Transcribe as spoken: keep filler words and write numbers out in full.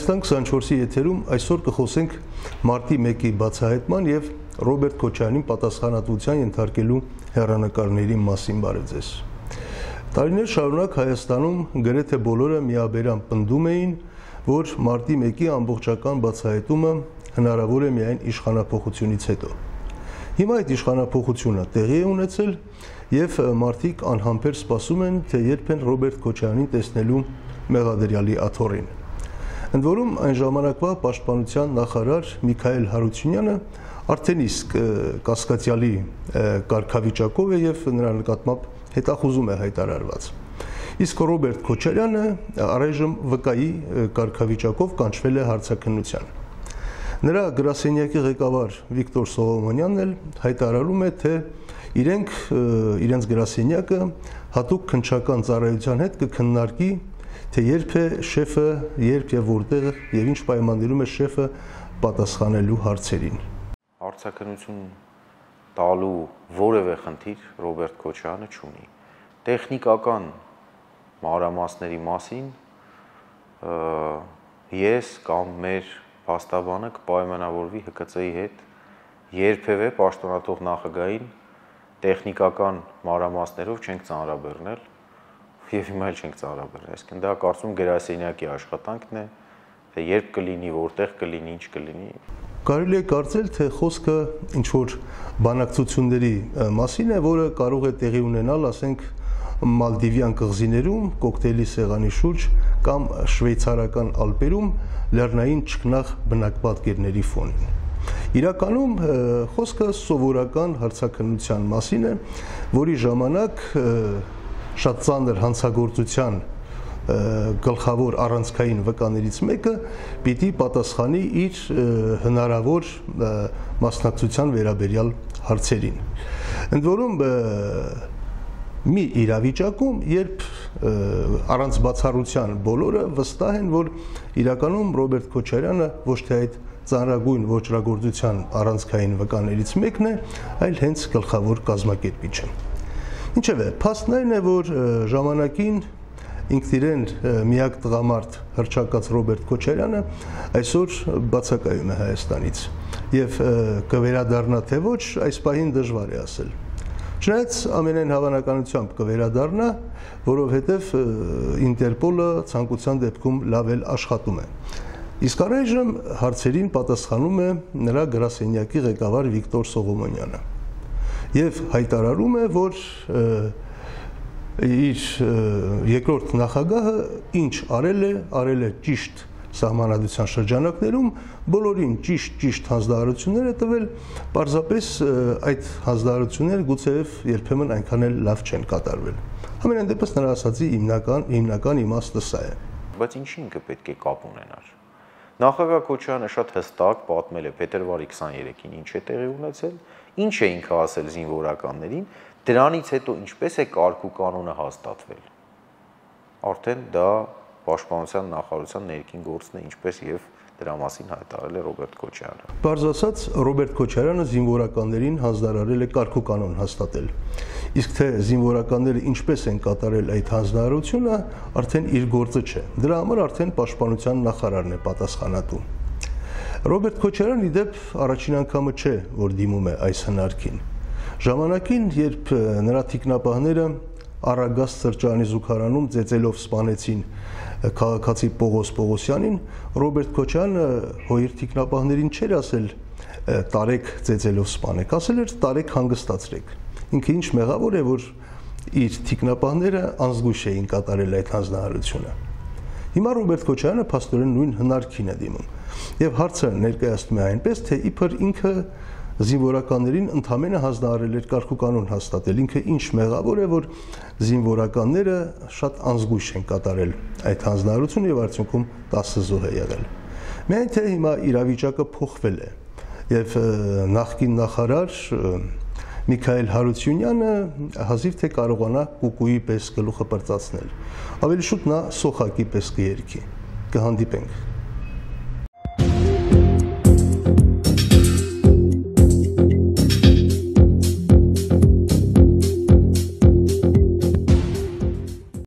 Հայաստան քսանչորսի եթերում այսօր կխոսենք մարտի մեկի բացահայտման եւ Ռոբերտ Քոչարյանին պատասխանատվության ենթարկելու հեռանկարների մասին բարև ձեզ։ Տարիներ շարունակ Հայաստանում գրեթե բոլորը միաբերան պնդում էին, որ մարտի մեկի ամբողջական բացահայտումը հնարավոր է միայն իշխանափոխությունից հետո։ Հիմա այդ իշխանափոխությունը տեղի է ունեցել եւ մարդիկ անհամբեր սպասում են, թե երբ են Ռոբերտ Քոչարյանին տեսնելու մեղադրյալի աթոռին։ Ընդ որում այն ժամանակվա պաշտպանության նախարար Միքայել Հարությունյանը արդեն իսկ կասկածյալի կարգավիճակով է եւ նրա նկատմամբ հետախուզում է հայտարարված։ Իսկ Ռոբերտ Քոչարյանը առայժմ վկայի կարգավիճակով կանչվել է հարցաքննության։ Նրա գրասենյակի ղեկավար Վիկտոր Սողոմոնյանն էլ հայտարարում է, թե իրենք իրենց գրասենյակը հատուկ քննչական ծառայության հետ կքննարկի, թե երբ է շեֆը, երբ եւ որտեղ եւ ինչ պայմաններում է շեֆը պատասխանելու հարցերին։ Հարցաքննություն տալու որևէ խնդիր Ռոբերտ Քոչարյանը չունի։ Տեխնիկական մանրամասների մասին ես կամ մեր փաստաբանը կպայմանավորվի Հ Կ Ց-ի հետ երբևէ պաշտոնաթող նախագահին տեխնիկական մանրամասներով չենք ծանրաբեռնել եւ հիմա էլ չենք ծանրաբեռնել։ Այսինքն դա կարծում գրասենյակի աշխատանքն է, թե երբ կլինի, որտեղ կլինի, ինչ կլինի։ Կարելի է կարծել, թե խոսքը ինչ որ բանակցությունների մասին է, որը կարող է տեղի ունենալ, ասենք, Մալդիվյան կղզիներում, կոկտեյլի սեղանի շուրջ կամ շվեյցարական Ալպերում լեռնային ճկնաղ բնակպատկերների ֆոնին։ Իրականում խոսքը սովորական հարցաքննության մասին է, որի ժամանակ շատ ծանր հանցագործության գլխավոր առանցքային վկաներից մեկը պիտի պատասխանի իր հնարավոր մասնակցության վերաբերյալ հարցերին։ Ընդ որում մի իրավիճակում, երբ առանց բացառության բոլորը վստահ են, որ իրականում Ռոբերտ Քոչարյանը ոչ թե այդ ծանրագույն ոճրագործության առանցքային վկաներից մեկն է, այլ հենց գլխավոր կազմակերպիչը։ Ինչևէ, փաստն այն է, որ ժամանակին ինքն իրեն միակ տղամարդ հռչակած Ռոբերտ Քոչարյանը այսօր բացակայում է Հայաստանից եւ կվերադառնա թե ոչ, այս պահին դժվար է ասել։ Չնայած ամենայն հավանականությամբ կվերադառնա, որովհետև Ինտերպոլը ցանկության դեպքում լավ էլ աշխատում է։ Իսկ առայժմ հարցերին պատասխանում է նրա գրասենյակի ղեկավար Վիկտոր Սողոմոնյանը եւ հայտարարում է, որ իր երկրորդ նախագահը ինչ արել է, արել է ճիշտ սահմանադրության շրջանակներում, բոլորին ճիշտ-ճիշտ հանձնարարություններ է տվել, պարզապես այդ հանձնարարությունները գուցեև երբեմն այնքան էլ լավ չեն կատարվել։ Համենայն դեպս նրա ասածի հիմնական հիմնական իմաստը սա է։ Բայց ինչի ինքը պետք է կապ ունենար։ Նախագահ Քոչարյանը շատ հստակ պատմել է փետրվարի քսաներեքին ինչ է տեղի ունեցել, ինչ է ինքը ասել զինվորականներին, դրանից հետո ինչպես է կարգ ու կանոնը հաստատվել։ Արդեն դա Պաշտպանության նախարարության ներքին գործն է, ինչպես եւ դրա մասին հայտարարել է Ռոբերտ Քոչարյանը։ Պարզ ասած, Ռոբերտ Քոչարյանը զինվորականներին հանձնարարել է կարգ ու կանոն հաստատել։ Իսկ թե զինվորականները ինչպես են կատարել այդ հանձնարարությունը, արդեն իր գործը չէ։ Դրա համար արդեն Պաշտպանության նախարարն է պատասխանատու։ Ռոբերտ Քոչարյանը ի դեպ առաջին անգամը չէ, որ դիմում է այս հնարքին։ Ժամանակին, երբ նրա թիկնապահները Արագաստ սրճարանի զուգարանում ծեծելով սպանեցին քաղաքացի Պողոս Պողոսյանին, Ռոբերտ Քոչարյանը հույր թիկնապահներին չէր ասել տարեք ծեծելով սպանեք, ասել էր տարեք հանգստացրեք։ Ինքը ինչ մեղավոր է, որ իր թիկնապահները անզգույշ էին կատարել այդ հանձնարարությունը։ Հիմա Ռոբերտ Քոչարյանը փաստորեն նույն հնարքին է դիմում եւ հարցը ներկայացնում է այնպես, թե իբր ինքը զինվորականներին ընդամենը հանձնարարել էր կարգ ու կանոն հաստատել, ինքը ինչ մեղավոր է, որ զինվորականները շատ անզգույշ են կատարել այդ հանձնարարությունը եւ արդյունքում տասը զոհ է եղել։ Միայն թե հիմա իրավիճակը փոխվել է եւ նախկին նախարար Միքայել Հարությունյանը հազիվ թե կարողանա կուկուի պես գլուխը պրծացնել։ Ավելի շուտ նա սոխակի պես կերկի։ Կհանդիպենք։